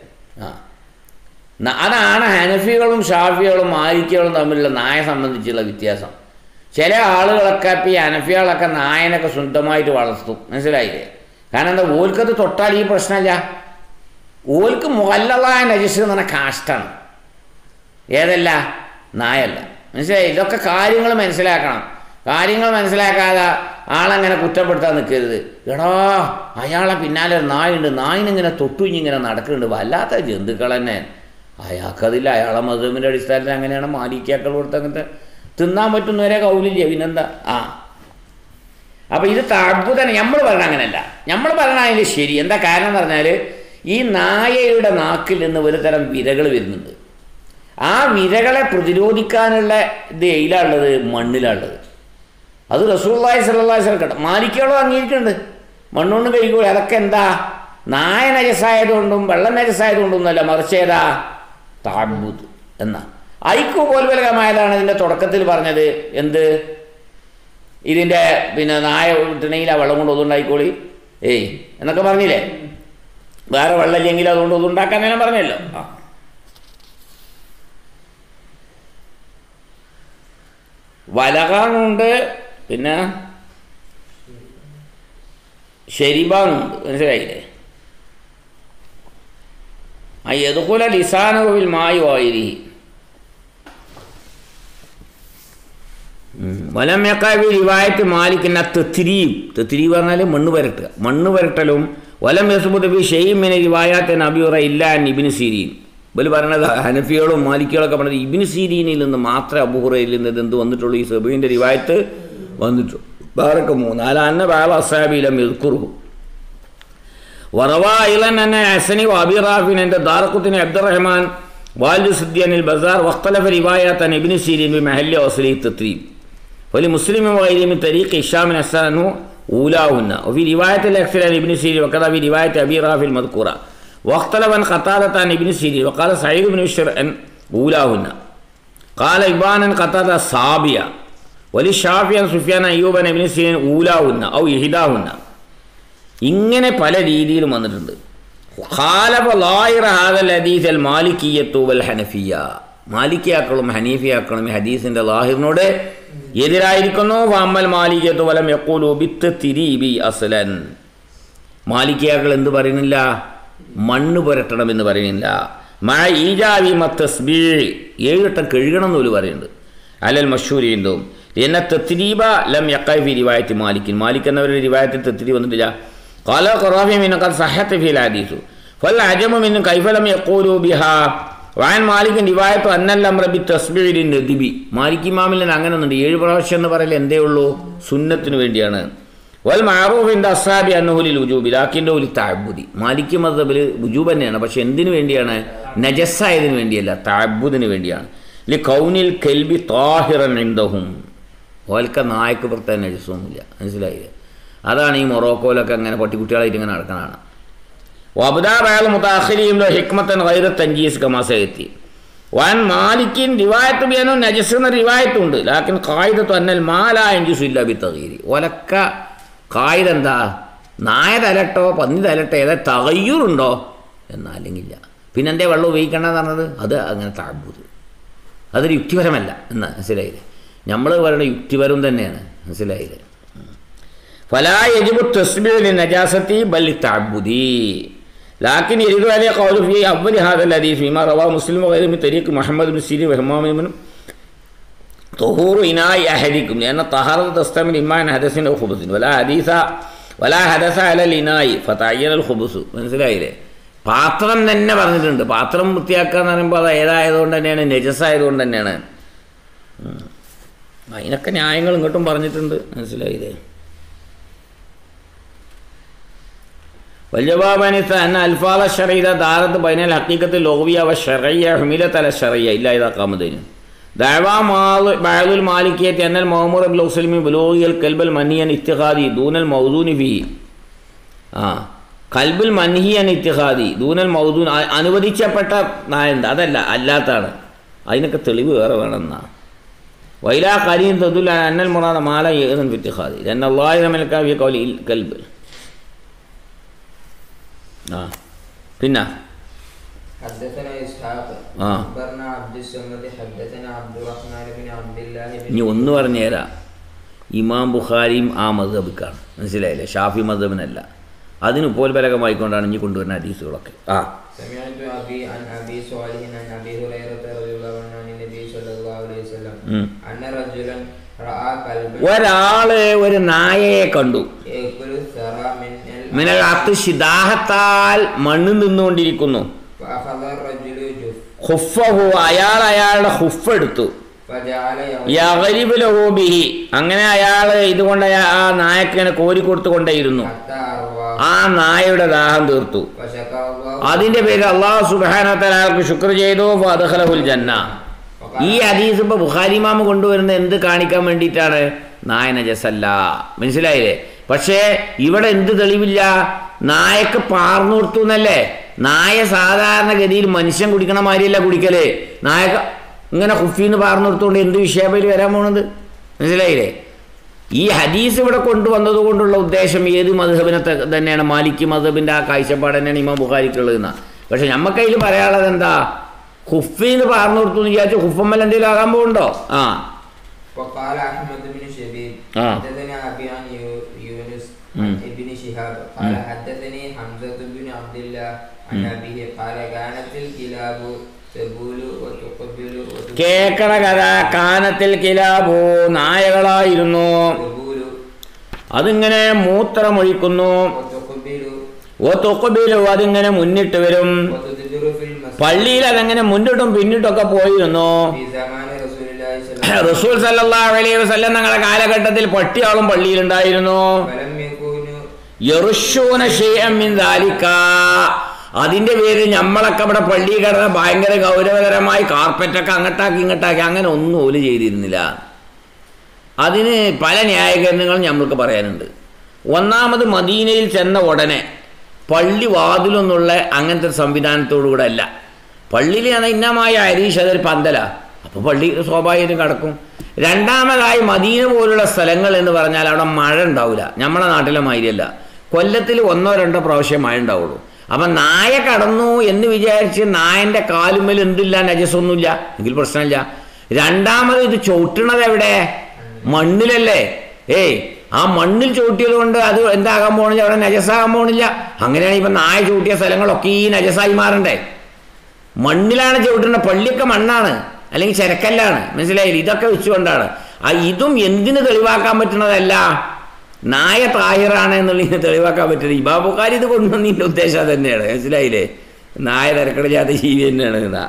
അതാണ് ഹനഫികളും ഷാഫികളും മാലിക്കികളും തമ്മിലുള്ള നായ സംബന്ധിച്ചുള്ള വ്യത്യാസം. ചില ആളുകളൊക്കെ ഇപ്പോൾ ഈ ഹനഫികളൊക്കെ നായനൊക്കെ സ്വന്തമായിട്ട് വളർത്തും. മനസ്സിലായില്ലേ? കാരണം എന്താ? ഓൽക്കത് തൊട്ടാൽ ഈ പ്രശ്നമില്ല. ഓൽക്ക് മുഹല്ലളായ നജസ് എന്ന് പറഞ്ഞാൽ കാഷ്ടാണ്, ഏതല്ല? നായല്ല. മനസ്സിലായി? ഇതൊക്കെ കാര്യങ്ങൾ മനസ്സിലാക്കണം. കാര്യങ്ങൾ മനസ്സിലാക്കാതെ ആളങ്ങനെ കുറ്റപ്പെടുത്താൻ നിൽക്കരുത്. എടാ അയാളെ പിന്നാലെ നായുണ്ട്, നായിനിങ്ങനെ തൊട്ടുഞ്ഞിങ്ങനെ നടക്കുന്നുണ്ട്, വല്ലാത്ത ജന്തുക്കൾ തന്നെ. അയാൾക്കതില്ല, അയാളെ മദ്ഹബിൻ്റെ അടിസ്ഥാനത്തിൽ അങ്ങനെയാണ് മാലിക്യാക്കൾ കൊടുത്ത് അങ്ങനത്തെ തിന്നാൻ പറ്റുന്നവരെ കൗലില്ല, പിന്നെന്താ? അപ്പോൾ ഇത് തഅബ്ബുദൻ. നമ്മൾ പറയണ അങ്ങനെയല്ല, നമ്മൾ പറയണ അതിൽ ശരി. എന്താ കാരണം എന്ന് പറഞ്ഞാൽ ഈ നായയുടെ നാക്കിൽ നിന്ന് ഒരു തരം വിരകൾ വരുന്നുണ്ട്. ആ വിരകളെ പ്രതിരോധിക്കാനുള്ള ഇത് എയിലാണുള്ളത്? മണ്ണിലാണുള്ളത്. അത് റസൂലുള്ളാഹി സ്വല്ലല്ലാഹു അലൈഹി വസല്ലം മാലിക്കുകളും അംഗീകരിക്കുന്നുണ്ട്, മണ്ണുകൊണ്ട് കഴിക്കുക. അതൊക്കെ എന്താ? നായ നജസായതുകൊണ്ടും വെള്ളം നജസായതുകൊണ്ടൊന്നുമല്ല, മറിച്ച് ഏതാ? തഅബ്ബുദ് എന്നാ. ഐക്കു പോൽവലകമായതാണ് ഇതിൻ്റെ തുടക്കത്തിൽ പറഞ്ഞത്. എന്ത്? ഇതിൻ്റെ പിന്നെ നായ ഇട്ടുണ്ടെങ്കിൽ ആ വെള്ളം കൊണ്ട് ഒതുണ്ടായിക്കോളി എന്നൊക്കെ പറഞ്ഞില്ലേ? വേറെ വെള്ളമില്ലെങ്കിൽ അതുകൊണ്ട് ഒതുണ്ടാക്കാൻ ഞാൻ പറഞ്ഞല്ലോ. വലകാനുണ്ട്, പിന്നെ ശരിബാനുണ്ട്. മനസ്സിലായില്ലേ? യദ്ഖുല ലിസാനഹു ബിൽ മാഇ വഗൈരിഹി വലം യഖഅ ഫി റിവായത്ത് മാലിക്കിന തത്രീബ്. തത്രീബ് പറഞ്ഞാൽ മണ്ണ് പുരട്ടുക, മണ്ണ് പുരട്ടലും. വലം യസ്ബുത് ഫി ഷൈഇൻ മിന റിവായാത്ത് നബി ഹുറൈറ ഇല്ലാ അൻ ഇബ്നു സീരീൻ. ഇവർ പറയണത് ഹനഫികളും മാലിക്കുകളൊക്കെ പറഞ്ഞത് ഇബ്നു സീരീനിൽ നിന്ന് മാത്രമേ അബൂ ഹുറൈറയിൽ നിന്ന് എന്ത് വന്നിട്ടുള്ളൂ? ഈ സബീൻ്റെ റിവായത്ത് വന്നിട്ടുള്ളൂ. ബാറക 3 അല അന്ന ബഅദ അസ്ഹാബി ലം യദ്കുറുഹു വറവാ അയ്ളൻ അന്ന ഹസനി വഅബി റാഫിൻ അൻദ ദാറഖുത്നി അബ്ദുറഹ്മാൻ വാലിദ് സുദ്ദിയാൻ അൽ ബസാർ വഖ്തലഫ റിവായാത്ത് അൻ ഇബ്നു സീരീൻ ബിമഹല്ലി വസ്ലി തത്രീബ് ولمسلم وغيره من طريق هشام بن حسان أنه أولاهن وفي رواية الأكثر عن ابن سيرين وكذا في رواية أبي رافع المذكورة واختلف عن قتادة عن ابن سيرين وقال سعيد بن بشر أن أولاهن قال إبان عن قتادة صابية وللشافعي عن سفيان أيوب عن ابن سيرين أولاهن أو إحداهن. ഇങ്ങനെ പല രീതിയിലും വന്നിട്ടുണ്ട്. ഖാലഫ ളാഹിറ ഹാദൽ ഹദീസ് അൽ മാലിക്കിയ്യത്തു വൽ ഹനഫിയ്യ. മാലിക്കിയാക്കളും ഹനീഫിയാക്കളും ഈ ഹദീസിൻ്റെ ലാഹിറിനോട് എതിരായിരിക്കുന്നു. വഅമ്മൽ മാലിക്കിയ്യത്തു വലം യഖൂലു ബിത്തത്രീബി അസ്ലൻ. മാലിക്കിയാക്കൾ എന്ത് പറയുന്നില്ല? മണ്ണ് പുരട്ടണമെന്ന് പറയുന്നില്ല. മഅ ഈജാബി തസ്ബീഹ് 7 വട്ടം കഴുകണം എന്ന് പറയുന്നുണ്ട്. അലൽ മഷ്ഹൂരി എന്തോ എന്ന തത്രീബ ലം യഖഅ ഫി റിവായത്തി മാലിക്കിൻ. മാലിക് എന്നവരുടെ റിവായത്തിൽ തത്രീബ് വന്നിട്ടില്ല. ഖാല ഖറാഫി മിൻ ഖദ് സഹഹത ഫിൽ ഹദീസ് ഫൽ അജമു മിൻ കൈഫ ലം യഖൂലു ബിഹാ വഅൻ മാലിക്കിൻ റിവായത്തു അന്നൽ അംറ ബി തസ്ബീഹി നദിബി. മാലിക് ഇമാമിൽ അങ്ങനെ ഒന്നുണ്ട്. 7 പ്രാവശ്യം എന്ന് പറയൽ എന്തേ ഉള്ളൂ? സുന്നത്തിന് വേണ്ടിയാണ്. വൽ മഅറൂഫ് ഇൻദ അസ്ഹാബി അന്നഹു ലിൽ വുജൂബി ലാകിന്നഹു ലിൽ തഅബ്ബുദി. മാലിക് മദ്ഹബിൽ വുജൂബ് തന്നെയാണ്, പക്ഷെ എന്തിനു വേണ്ടിയാണ്? നജസ്സായതിനു വേണ്ടിയല്ല, തഅബ്ബുദിന് വേണ്ടിയാണ്. ലി കൗനിൽ കൽബി താഹിറൻ ഇൻദഹും. ഓൽക്ക നായ്ക്ക് പ്രത്യേക നജസ്സൊന്നുമില്ല. മനസ്സിലായില്ലേ? അതാണ് ഈ മൊറോക്കോയിലൊക്കെ അങ്ങനെ പട്ടിക്കുട്ടികളായിട്ട് ഇങ്ങനെ നടക്കണതാണ്. വബ്ദാ ബഅൽ മുതഅഖിരീൻ ലോ ഹിക്മത്തൻ ഗൈറ തൻജീസ് കമാ സയത്തി വൻ മാലിക്കിൻ റിവായത്ത് ബിഅന്നു നജസ് എന്ന റിവായത്തുണ്ട് ലാക്കിൻ ഖായിദത്തു അന്നൽ മാ ലാ യൻജുസു ഇല്ലാ ബിതഗീരി ഒലക്ക ഖായിദ എന്താ നായ തലട്ടോ പന്നി തലട്ടോ ഏതാ തഗയ്യുറുണ്ടോ എന്നാലെങ്കില്ല പിന്നെന്തേ വെള്ളം ഉപയോഗിക്കേണ്ടതെന്ന് പറഞ്ഞത് അത് അങ്ങനെ തഅബ്ബുദ് അതൊരു യുക്തിപരമല്ല എന്ന് മനസ്സിലായില്ലേ നമ്മൾ പറയുന്ന യുക്തിപരം തന്നെയാണ് മനസ്സിലായില്ലേ ഫലാ യജിബു തസ്ബീഹു ലിനജാസതി ബൽ ലിതഅബ്ബുദി ലാകിൻ യരിദു അലൈഹി ഖൗലു ഫീ അവ്വലി ഹാദൽ ഹദീസ് ഫീമാ റവാ മുസ്ലിം വഗൈറു മിൻ തരീഖ് മുഹമ്മദ് ബിൻ സിരീൻ വഹമ്മാം ബിൻ തുഹൂറു ഇനാഇ അഹദികും ലഅന്ന തഹാറത തസ്തമിൽ ഇമ്മാൻ ഹദസിൻ ഔ ഖുബുസിൻ വലാ ഹദസ അലൽ ഇനാഇ ഫതഅയ്യനൽ ഖുബുസു മനസ്സിലായില്ലേ പാത്രം തന്നെ പറഞ്ഞിട്ടുണ്ട് പാത്രം വൃത്തിയാക്കുക എന്ന് പറയുമ്പോൾ അത് ഏതായതുകൊണ്ട് തന്നെയാണ് നജസായതുകൊണ്ട് തന്നെയാണ് അതിനൊക്കെ ന്യായങ്ങൾ ഇങ്ങോട്ടും പറഞ്ഞിട്ടുണ്ട് മനസ്സിലായില്ലേ വല്യബാബനിത്ത അന്ന അൽഫാദ ശറഈദ ദാറത്ത് ബൈനൽ ഹഖീഖത്തിൽ ലഗ്വിയ വ ശർഇയ്യ ഹുമിലത അല ശർഇയ്യ ഇല്ലാ ഇദാ ഖാമദൈൻ ദഅവാ ബഅദുൽ മാലിക്കിയത്തി അന്നൽ മഅ്മൂർ ബിൽ ഉസ്ലിമി ബുലൂഗിൽ കൽബൽ മനിയൻ ഇത്തിഖാദി ദൂനൽ മൗദൂനി ഫീഹി കൽബുൽ മൻഹിയൻ ഇത്തിഖാദി ദൂനൽ മൗദൂൻ അനുവദിക്കപ്പെട്ട നായുണ്ട് അതല്ല അല്ലാത്താണ് അതിനൊക്കെ തെളിവ് വേറെ വേണമെന്നാ വൈലാ ഖരീൻ തദുൽ അന്നൽ മുറാദ മാല യഅ്ദൻ ഫി ഇത്തിഖാദി ലഅന്ന അല്ലാഹു മലക ഫി ഖൗലി കൽബ് പിന്നെ ഇനി ഒന്ന് പറഞ്ഞുതരാ ഇമാം ബുഖാരിയും ആ മദ്ഹബിക്കാണ് മനസ്സിലായില്ലേ ഷാഫി മദ്ഹബിനല്ല അതിന് ഉപോത്ബലകമായിക്കൊണ്ടാണ് ഇനി കൊണ്ടുവരുന്ന ഹദീസുകളൊക്കെ ഒരാള് ഒരു നായയെ കണ്ടു മിനൽ അത്ശി ദാഹത്താൽ മണ്ണ് നിന്നുകൊണ്ടിരിക്കുന്നു ഖുഫഹു അയാളുടെ ഖുഫ് എടുത്തു യഗ്രിബു ലഹു ബിഹി അങ്ങനെ അയാൾ ഇതുകൊണ്ട് ആ നായക്ക് ഇങ്ങനെ കോരി കൊടുത്തുകൊണ്ടേയിരുന്നു ആ നായയുടെ ദാഹം തീർത്തു അതിന്റെ പേര് അല്ലാഹു സുബ്ഹാനഹു വ തആല അയാൾക്ക് ശുക്ർ ചെയ്തു ഫഅദ്ഖലഹുൽ ജന്ന ഈ ഹദീസ് ഇപ്പോൾ ബുഖാരി ഇമാം കൊണ്ടുവരുന്നത് എന്ത് കാണിക്കാൻ വേണ്ടിയിട്ടാണ് നായ നജസല്ല മനസ്സിലായില്ലേ പക്ഷേ ഇവിടെ എന്ത് തെളിവില്ല നായക്ക് പാർന്നു കൊടുത്തു എന്നല്ലേ നായ സാധാരണഗതിയിൽ മനുഷ്യൻ കുടിക്കണ മാതിരിയല്ല കുടിക്കല് നായക്ക് ഇങ്ങനെ ഖുഫീന്ന് പാർന്നു കൊടുത്തുകൊണ്ട് എന്ത് വിഷയത്തിൽ വരാൻ പോണത് മനസ്സിലായില്ലേ ഈ ഹദീസ് ഇവിടെ കൊണ്ടുവന്നത് കൊണ്ടുള്ള ഉദ്ദേശം ഏത് മദ്ഹബിനെ തന്നെയാണ് മാലിക്കി മദ്ഹബിൻ്റെ ആ കാഴ്ചപ്പാട് തന്നെയാണ് ഇമാം ബുഖാരിക്കുള്ളതെന്നാ പക്ഷെ നമുക്കതിൽ പറയാനുള്ളത് എന്താ ഖുഫീന്ന് പാർന്നു കൊടുത്തു എന്ന് വിചാരിച്ചു ഖുഫമ്മൽ എന്തെങ്കിലും ആകാൻ പോകുന്നുണ്ടോ ابن شهاب قال حدثني حمزة بن عبد الله عن أبيه قال كانت الكلاب تبول وتقبل കേക്കണ കഥ കാനത്തിൽ കിലാബു നായകളായിരുന്നു അതിങ്ങനെ മൂത്രമൊഴിക്കുന്നു അതിങ്ങനെ മുന്നിട്ട് വരും പള്ളിയിൽ അതങ്ങനെ മുന്നിട്ടും പിന്നിട്ടൊക്കെ പോയിരുന്നു റസൂൽ സല്ലല്ലാഹു അലൈഹി വസല്ലം തങ്ങളുടെ കാലഘട്ടത്തിൽ പട്ടിയാളും പള്ളിയിലുണ്ടായിരുന്നു യറുശൂന ശൈഅൻ മിൻ ദാലിക അതിൻ്റെ പേരിൽ നമ്മളൊക്കെ ഇവിടെ പള്ളി കിടന്ന ഭയങ്കര ഗൗരവകരമായി കാർപ്പറ്റൊക്കെ അങ്ങോട്ടാക്കി ഇങ്ങോട്ടാക്കി അങ്ങനെ ഒന്നും ഓല് ചെയ്തിരുന്നില്ല അതിന് പല ന്യായീകരണങ്ങളും നമ്മൾക്ക് പറയാനുണ്ട് ഒന്നാമത് മദീനയിൽ ചെന്ന ഉടനെ പള്ളി വാതിലൊന്നുള്ള അങ്ങനത്തെ സംവിധാനത്തോടുകൂടെ അല്ല പള്ളിയിൽ ഇന്നമായ അരീഷ് അതൊരു പന്തലാണ് അപ്പോൾ പള്ളി സ്വാഭാവികം കിടക്കും രണ്ടാമതായി മദീന പോലുള്ള സ്ഥലങ്ങൾ എന്ന് പറഞ്ഞാൽ അവിടെ മഴ ഉണ്ടാവില്ല നമ്മുടെ നാട്ടിലെ മാതിരിയല്ല കൊല്ലത്തിൽ 1-2 പ്രാവശ്യം മഴ ഉണ്ടാവുള്ളൂ അപ്പം നായ കടന്നു എന്ന് വിചാരിച്ച് നായൻ്റെ കാലുമ്മൽ എന്തില്ല നജസൊന്നുമില്ല എങ്കിൽ പ്രശ്നമില്ല രണ്ടാമത് ഇത് ചവിട്ടണത് എവിടെ മണ്ണിലല്ലേ ആ മണ്ണിൽ ചവിട്ടിയത് കൊണ്ട് അത് എന്താകാൻ പോകണില്ല അവിടെ നജസാകാൻ പോകണില്ല അങ്ങനെയാണെങ്കിൽ ഇപ്പം നായ ചവിട്ടിയ സ്ഥലങ്ങളൊക്കെ ഈ നജസായി മാറണ്ടേ മണ്ണിലാണ് ചവിട്ടുന്നത് പള്ളിയൊക്കെ മണ്ണാണ് അല്ലെങ്കിൽ ചരക്കല്ലാണ് മനസ്സിലായില്ല ഇതൊക്കെ വെച്ചുകൊണ്ടാണ് ഇതും എന്തിന് തെളിവാക്കാൻ പറ്റുന്നതല്ല നായ താഹിറാണ് എന്നുള്ളതിന് തെളിവാക്കാൻ പറ്റുന്നത് ഇമാം ബുഖാരി ഇത് കൊണ്ടുവന്നതിൻ്റെ ഉദ്ദേശം തന്നെയാണ് മനസ്സിലായില്ലേ നായ തിരക്കടില്ലാത്ത ജീവി തന്നെയാണ്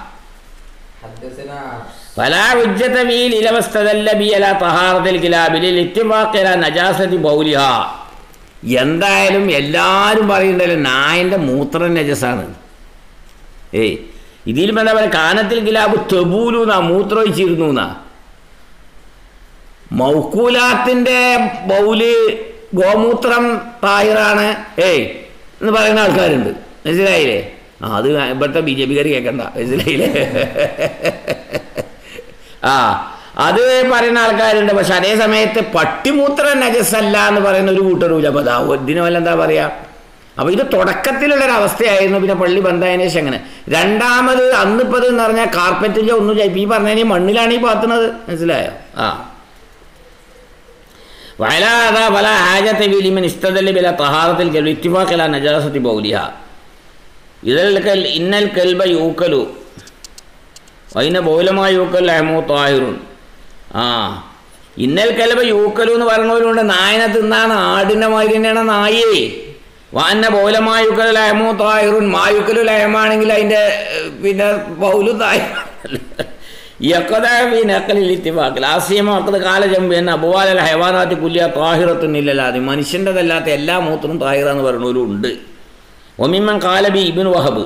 ഫലാ ഹുജ്ജത ഫീ ലിവസ്തദല്ല ബി അലാ തഹാറത്തിൽ കിലാബിൽ ലിത്തിഫാഖി അലാ നജാസതി ബൗലിഹ എന്തായാലും എല്ലാവരും പറയുന്നുണ്ടല്ലോ നായൻ്റെ മൂത്രം നജസാണ് ഇതിൽ എന്താ പറയുക കാനത്തിൽ കിലാബ് തെബൂലു എന്നാ മൂത്രമൊഴിച്ചിരുന്നു എന്നാ മൗക്കൂലാത്തിൻ്റെ ബൗല് ഗോമൂത്രം താഹിറാണ് എന്ന് പറയുന്ന ആൾക്കാരുണ്ട്, മനസ്സിലായില്ലേ? അത് ഇവിടുത്തെ BJP കാർ കേൾക്കണ്ട, മനസ്സിലായില്ലേ? അത് പറയുന്ന ആൾക്കാരുണ്ട്. പക്ഷെ അതേ സമയത്ത് പട്ടിമൂത്ര നജസ്സല്ല എന്ന് പറയുന്ന ഒരു കൂട്ടരുമില്ല. അപ്പോൾ അതാ ഇതിന് വല്ല എന്താ പറയുക? അപ്പോൾ ഇത് തുടക്കത്തിലുള്ളൊരവസ്ഥയായിരുന്നു. പിന്നെ പള്ളി ബന്ധായതിനു ശേഷം അങ്ങനെ. രണ്ടാമത് അന്നിപ്പത് എന്ന് പറഞ്ഞാൽ കാർപ്പറ്റിൻ്റെ ഒന്നും ഈ പറഞ്ഞതിന് മണ്ണിലാണ് ഈ പാത്തുന്നത്, മനസ്സിലായോ? വലാ വല ഹാജത്തെ വിലിമൻ ഇസ്തദല്ല ബില തഹാറത്തിൽ കൽബ് ഇത്തിഫാഖില നജാസത്തി ബൗലിഹ ഇന്നൽ കൽബ യൂക്കലു വൈന ബൗലമായ യൂക്കൽ അഹമു താഹിറുൻ. ഇന്നൽ കൽബ യൂക്കലു എന്ന് പറയുന്നവരുണ്ട്. നായനെ തിന്നാണ്, ആടിൻ്റെ മാതിരി തന്നെയാണ് നായേ. വാന്ന ബൗലമായ യൂക്കൽ അഹമു താഹിറുൻ. മായുക്കലു ലഹമാണെങ്കിൽ അതിൻ്റെ പിന്നെ ബൗലു താഹിർ അബുവാല ഹൈവാനാത്തി കുല്യ താഹിറത്തുന്നില്ലാതെ മനുഷ്യൻ്റെതല്ലാത്ത എല്ലാ മൂത്രവും താഹിറ എന്ന് പറയുന്നവരും ഉണ്ട്. ഒമിമ്മൻ കാലബി ഇബ്നു വഹബ്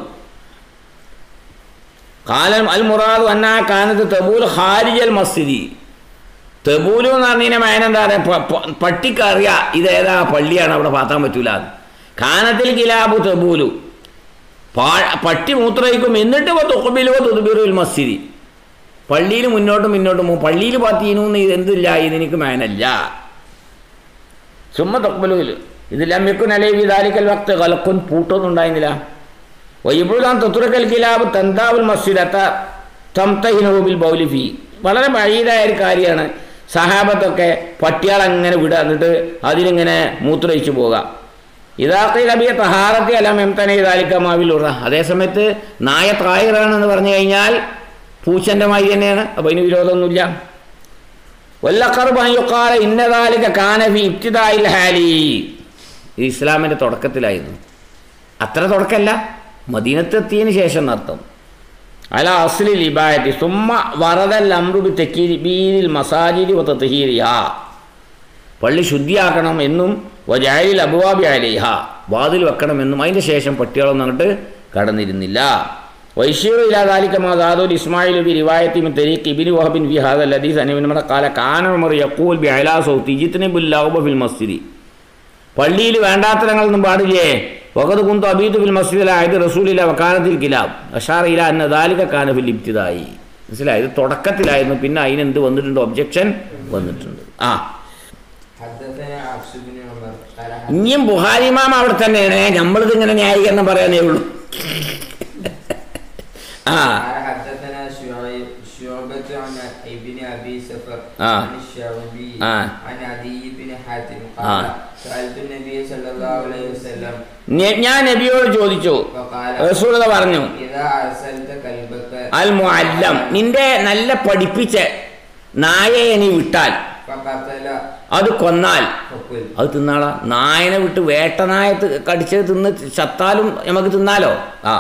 കാലം അൽ മുറാദ് അന്നാ കാനത്ത് തബൂൽ ഖാരിജൽ മസ്ജിദി. തബൂലു എന്ന് പറഞ്ഞാൽ മേനെന്താ പറയുക? പട്ടിക്കറിയാം ഇതേതാ പള്ളിയാണ്, അവിടെ പാത്താൻ പറ്റൂല. കാനത്തിൽ കിലാബു തബൂലു, പട്ടി മൂത്രയിക്കും. എന്നിട്ട് തുഖബിലു തുദ്ബിറുൽ മസ്ജിദി, പള്ളിയിൽ മുന്നോട്ടും പിന്നോട്ടും പോകും. പള്ളിയിൽ പാത്തീനൂന്ന് എന്തില്ല, ഇതെനിക്ക് മേനല്ല. ചുമ്മാ തൊക്കബലൂല് ഇതെല്ലാം വെക്കും അലേ വിദാലിക്കൽ വക്ത് കലക്കും പൂട്ടൊന്നും ഉണ്ടായിരുന്നില്ല. വൈബുലാൻ തൊത്തുറക്കൽ കിലാബ് തന്താവുൽ മസ്ജിദത്ത തംതഹിനൂബിൽ ബൗലിഫി. വളരെ വഴിയിലായ ഒരു കാര്യമാണ്. സഹാബത്തൊക്കെ പട്ടിയാളങ്ങനെ വിടുക, എന്നിട്ട് അതിലിങ്ങനെ മൂത്രയിച്ചു പോകാം. ഇതാക്കി ലബിയ തഹാറത്തി അല്ലാം എംതനെ ഇതാലിക്കമാവിൽ ഉറ. അതേസമയത്ത് നായ താഹിറാണെന്ന് പറഞ്ഞു കഴിഞ്ഞാൽ പൂച്ചൻ്റെ മാതിരി തന്നെയാണ്. അപ്പോൾ അതിന് വിരോധമൊന്നുമില്ല. വല്ലക്കറുബാല ഇന്നതാലിക കാനഫി ഇബ്തിദാഇൽ ഹാലി. ഇത് ഇസ്ലാമിൻ്റെ തുടക്കത്തിലായിരുന്നു. അത്ര തുടക്കമല്ല, മദീനത്തെത്തിയതിന് ശേഷം എന്നർത്ഥം. അല അസ്ലിൽ ഇബാദത്തി സുമ്മ വറദൽ അംറു ബി തക്ബീരിൽ മസാജിദി വ തത്ഹീരിഹാ. പള്ളി ശുദ്ധിയാക്കണം എന്നും വജഅലിൽ അബ്വാബി അലൈഹ, വാതിൽ വെക്കണമെന്നും അതിൻ്റെ ശേഷം പട്ടികളൊന്നും അങ്ങോട്ട് കടന്നിരുന്നില്ല. വൈശീറു ഇലാ ദാലിക മാ സാദുൽ ഇസ്മായിൽ ബി റിവായത്തി മിൻ തരീഖ് ഇബ്നു വഹബിൻ ഫി ഹാദൽ ഹദീസ് അൻ ഇബ്നു ഉമർ ഖാല കാന ഉമർ യഖൂൽ ബി അലാ സൗതി ജിത്നിബുൽ ലൗബ ഫിൽ മസ്ജിദി. പള്ളിയിൽ വേണ്ടാത്തരങ്ങളൊന്നും പാടില്ലേ. വഖദ് കുന്തു അബീതു ഫിൽ മസ്ജിദിൽ ആയത് റസൂലില്ല വകാനത്തിൽ കിലാബ് അഷാറ ഇലാ അന്ന ദാലിക കാന ഫിൽ ഇബ്തിദായി. മനസ്സിലായി? ഇത് തുടക്കത്തിലായിരുന്നു. പിന്നെ അതിനെന്ത് വന്നിട്ടുണ്ട്? ഒബ്ജക്ഷൻ വന്നിട്ടുണ്ട്. ഇനിയും ബുഖാരി ഇമാം അവിടെ തന്നെയാണ്. നമ്മളിത് ഇങ്ങനെ ന്യായീകരണം പറയാനേ ഉള്ളൂ. ഞാൻ നബിയോട് ചോദിച്ചു. റസൂൽ പറഞ്ഞു, അൽ മുഅല്ലം, നിന്റെ നല്ല പഠിപ്പിച്ച നായയെ നീ വിട്ടാൽ, അത് കൊന്നാൽ, അത് തിന്നാളാ. നായനെ വിട്ട് വേട്ടനായ കടിച്ച് തിന്ന് ചത്താലും നമുക്ക് തിന്നാലോ.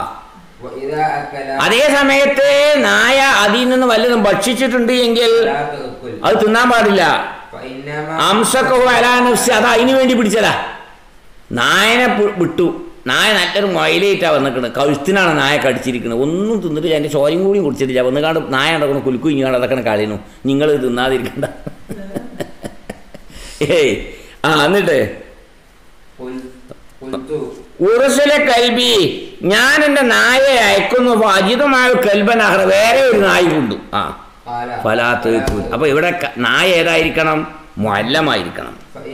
അതേ സമയത്ത് നായ അതിൽ നിന്ന് വല്ലതും ഭക്ഷിച്ചിട്ടുണ്ട് എങ്കിൽ അത് തിന്നാൻ പാടില്ല. അംസക്കോ അലാനഫ്സി, അത് അതിനു വേണ്ടി പിടിച്ചതാ. നായനെ വിട്ടു. നായ നല്ലൊരു മൊയിലേറ്റാണ് വന്നിക്കുന്നത്. കഴുത്തിനാണ് നായ കടിച്ചിരിക്കുന്നത്. ഒന്നും തിന്നിട്ട് എൻ്റെ ചോരയും കൂടിയും കുടിച്ചിട്ടില്ല. വന്നുകാണ്ട് നായ നടക്കണം, കുലുക്കും ഇങ്ങാണ്ട് അതൊക്കെ കളയുന്നു. നിങ്ങൾ തിന്നാതിരിക്കണ്ട. എന്നിട്ട് ഉറസിലെ കൽബി, ഞാൻ എൻ്റെ നായയെ അയക്കുന്നു. അജിതമായ കൽബനഹർ, വേറെ ഒരു നായ കൊണ്ടു. ഫലാത്ത്. അപ്പൊ ഇവിടെ നായ ഏതായിരിക്കണം? മുഅല്ലമായിരിക്കണം.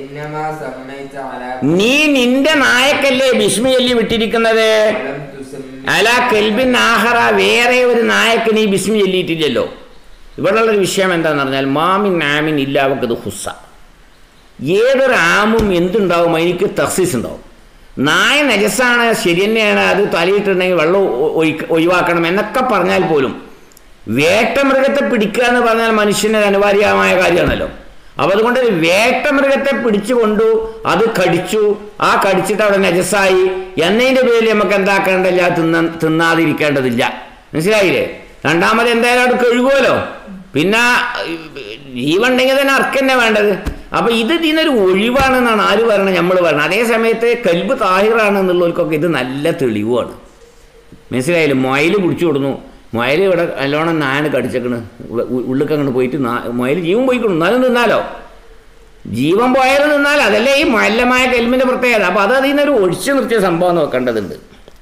നീ നിന്റെ നായക്കല്ലേ ബിസ്മി ചൊല്ലി വിട്ടിരിക്കുന്നത്. അല കൽബിൻ ആഹറ, വേറെ ഒരു നായക്ക് നീ ബിസ്മി ചൊല്ലിയിട്ടില്ലല്ലോ. ഇവിടെയുള്ളൊരു വിഷയം എന്താണെന്ന് പറഞ്ഞാൽ മാമിൻ ആമിൻ ഇല്ലാവക്കത് ഹുസ്സ. ഏതൊരു ആമും എന്തുണ്ടാവും? എനിക്ക് തഖ്സീസ് ഉണ്ടാവും. നായ നജസാണ്, ശരി തന്നെയാണ്, അത് തലയിട്ടുണ്ടെങ്കിൽ വെള്ളം ഒഴിവാക്കണം എന്നൊക്കെ പറഞ്ഞാൽ പോലും വേട്ടമൃഗത്തെ പിടിക്കുക എന്ന് പറഞ്ഞാൽ മനുഷ്യന് അനിവാര്യമായ കാര്യമാണല്ലോ. അപ്പോൾ അതുകൊണ്ട് വേട്ടമൃഗത്തെ പിടിച്ചുകൊണ്ടു അത് കടിച്ചു, ആ കടിച്ചിട്ട് അവിടെ നജസായി എന്നതിൻ്റെ പേരിൽ നമുക്ക് എന്താക്കേണ്ടതില്ല, തിന്നാതിരിക്കേണ്ടതില്ല. മനസ്സിലായില്ലേ? രണ്ടാമത് എന്തായാലും അവിടെ കഴുകുമല്ലോ. പിന്നെ ജീവുണ്ടെങ്കിൽ തന്നെ അർക്കന്നെ വേണ്ടത്. അപ്പോൾ ഇത് ഇതിനൊരു ഒഴിവാണെന്നാണ് ആര് പറയണത്? നമ്മൾ പറയണം. അതേ സമയത്ത് കൽബ് താഹിറാണ് എന്നുള്ളവർക്കൊക്കെ ഇത് നല്ല തെളിവാണ്. മനസ്സിലായില്ലേ? മൊയൽ പിടിച്ചു കൊടുന്നു. മൊയൽ ഇവിടെ നല്ലോണം നായന് കടിച്ചേക്കണ്. ഉള്ളിക്കങ്ങോട്ട് പോയിട്ട് മൊയൽ ജീവൻ പോയിക്കണം, എന്നാലും തിന്നാലോ. ജീവൻ പോയാൽ നിന്നാൽ അതല്ലേ ഈ മല്ലമായ കെൽമിൻ്റെ പ്രത്യേകത. അപ്പോൾ അത് അതിൽ നിന്നൊരു ഒഴിച്ചു നിർത്തിയ സംഭവം നോക്കേണ്ടതുണ്ട്.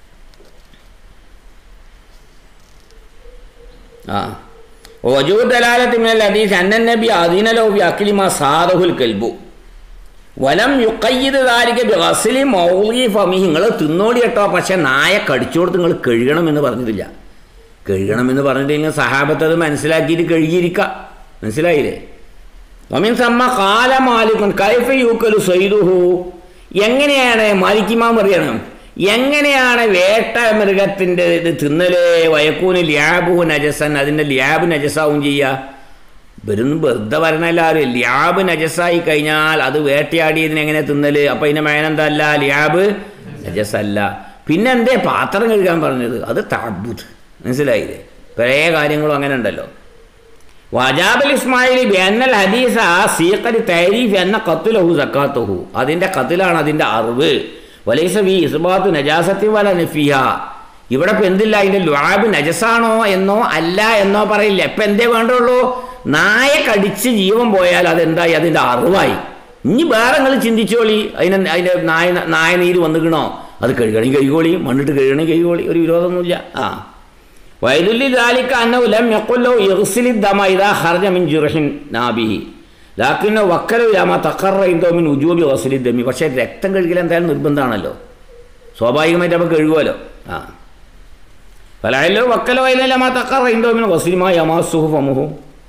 വജൂദ് ദലാലത്തി മിനൽ ഹദീസ് അന്നൻ നബി അദീന ലഹു ബി അക്ലി മാ സാദഹുൽ കൽബു വലം യുഖയ്യിദ് ദാലിക ബി ഗസ്ലി മൗളി ഫമിഹി. നിങ്ങൾ തിന്നോളി കേട്ടോ, പക്ഷെ നായ കടിച്ചു കൊടുത്ത് നിങ്ങൾ കഴുകണമെന്ന് പറഞ്ഞിട്ടില്ല. കഴുകണമെന്ന് പറഞ്ഞിട്ടില്ലെങ്കിൽ സഹാബത്ത് അത് മനസ്സിലാക്കിയിട്ട് കഴുകിയിരിക്കുക. മനസ്സിലായില്ലേ? വമിൻ സമ്മ ഖാല മാലികുൻ കൈഫ യൂക്കലു സൈദുഹു. എങ്ങനെയാണ് മാലിക്കിമാം പറയണം, എങ്ങനെയാണ് വേട്ട മൃഗത്തിൻ്റെ ഇത് തിന്നല്? വയക്കൂന് ല്യാബുഹു നജസൻ, അതിൻ്റെ ല്യാബ് നജസാവും ചെയ്യുക. വെറുതെ വരണമെല്ലാവരും ല്യാബ് നജസായി കഴിഞ്ഞാൽ അത് വേട്ടയാടിയതിന് എങ്ങനെ തിന്നല്? അപ്പം അതിൻ്റെ മേനെന്തല്ല, ല്യാബ് നജസല്ല. പിന്നെ എന്തേ പാത്രം കഴുകാൻ പറഞ്ഞത്? അത് തഅബ്ബുദ്. മനസ്സിലായില്ലേ? പഴയ കാര്യങ്ങളും അങ്ങനെ ഉണ്ടല്ലോ. വജാബൽ ഇസ്മായിലി ബിഅന്നൽ ഹദീസ സീഖലി തഅരീഫ് അന്ന ഖത്ലഹു സക്കാത്തുഹു. അതിൻ്റെ ഖത്ലാണ് അതിൻ്റെ അറിവ്. വലൈസ ഫീ ഇസ്ബാത്തു നജാസത്തി വല നഫിഹ. ഇവിടെ ഇപ്പം എന്തില്ല, അതിൻ്റെ ലുആബ് നജസാണോ എന്നോ അല്ല എന്നോ പറയില്ല. ഇപ്പം എന്തേ വേണ്ടുള്ളൂ, നായ കടിച്ച് ജീവൻ പോയാൽ അതെന്തായി, അതിൻ്റെ അറിവായി. ഇനി വേറെ നിങ്ങൾ ചിന്തിച്ചോളി, അതിൻ്റെ നായ നീര് വന്നിക്കണോ, അത് കഴുകണമെങ്കിൽ കഴുകോളി, മണ്ണിട്ട് കഴുകണമെങ്കിൽ കഴുകോളി, ഒരു വിരോധമൊന്നുമില്ല. വൈദുല്ലി ദാലിക അന്നഹു ലം യഖുൽ ലഹു ഇഗ്സിലി ദമ ഇദാ ഖറജ മിൻ ജുർഹിൻ നാബിഹി ലാകിന്ന വക്കല ഇലാ മാ തഖററ ഇൻദു മിൻ ഉജൂബി ഗസ്ലി ദമി. പക്ഷേ രക്തം കഴുകൽ എന്തായാലും നിർബന്ധമാണല്ലോ, സ്വാഭാവികമായിട്ട് അപ്പോൾ കഴുകുമല്ലോ. ഫലഅല്ലഹു വക്കല ഇലാ മാ തഖററ ഇൻദു മിൻ ഗസ്ലി മാ യമാസുഹു ഫമുഹു.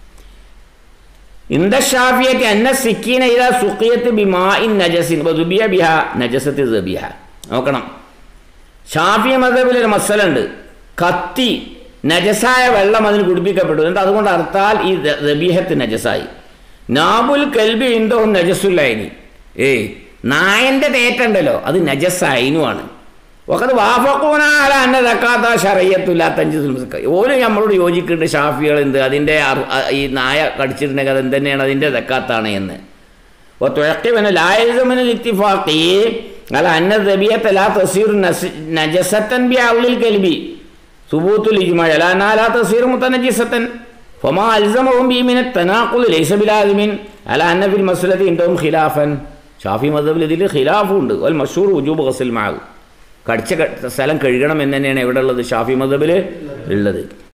ഇന്ദ ഷാഫിയത്തി അന്ന സിക്കീന ഇദാ സുഖിയത്ത് ബിമാഇൻ നജസിൻ വദുബിയ ബിഹാ നജസത്തി ദബിഹ. നോക്കണം, ഷാഫി മദ്ഹബിലൊരു മസല ഉണ്ട്. കത്തി നജസായ വെള്ളം അതിന് കുടിപ്പിക്കപ്പെട്ടു, എന്നിട്ട് അതുകൊണ്ട് അർത്താൽ ഈ ദബീഹത്ത് നജസായി. നാബുൽ കൽബി ഇൻദോ നജസുല്ലൈനി. നായൻ്റെ തേറ്റുണ്ടല്ലോ അത് നജസായിനുമാണ്. ഒക്കത് വാഫഖൂന അല അന്ന സക്കാത്ത ശറയ്യത്തുല്ല തൻജിസുൽ മുസ്ക. ഓരോ നമ്മളോട് യോജിക്കുന്നുണ്ട് ഷാഫികൾ എന്ത്, അതിൻ്റെ ഈ നായ കടിച്ചിട്ടുണ്ടെങ്കിൽ അത് എന്തുതന്നെയാണ്, അതിൻ്റെ സക്കാത്താണ് എന്ന്. തുഴക്കിവന് ലായസമിനൽ ഇത്തിഫാഖി അല അന്ന ദബീഹത്ത ലാ തസീറു നജസത്തൻ ബി അഖ്ലിൽ കൽബി സുബൂത്തുൽ ഇജ്മാ അലാ അന്നാ ലാ തസീറു മുതനജിസത്തൻ ഫമാ അൽസമഹും ബി മിന തനാഖുൽ ലൈസ ബിലാസിമിൻ അലാ അന്ന ഫിൽ മസ്അലതി ഇൻദഹും ഖിലാഫൻ. ഷാഫി മദ്ഹബിൽ ഇതിൽ ഖിലാഫുണ്ട്. വൽ മഷ്ഹൂർ വുജൂബ് ഗസ്ൽ മാ. കടിച്ച സ്ഥലം കഴുകണം എന്ന് തന്നെയാണ് എവിടെ ഉള്ളത്, ഷാഫി മദ്ഹബിൽ ഉള്ളത്.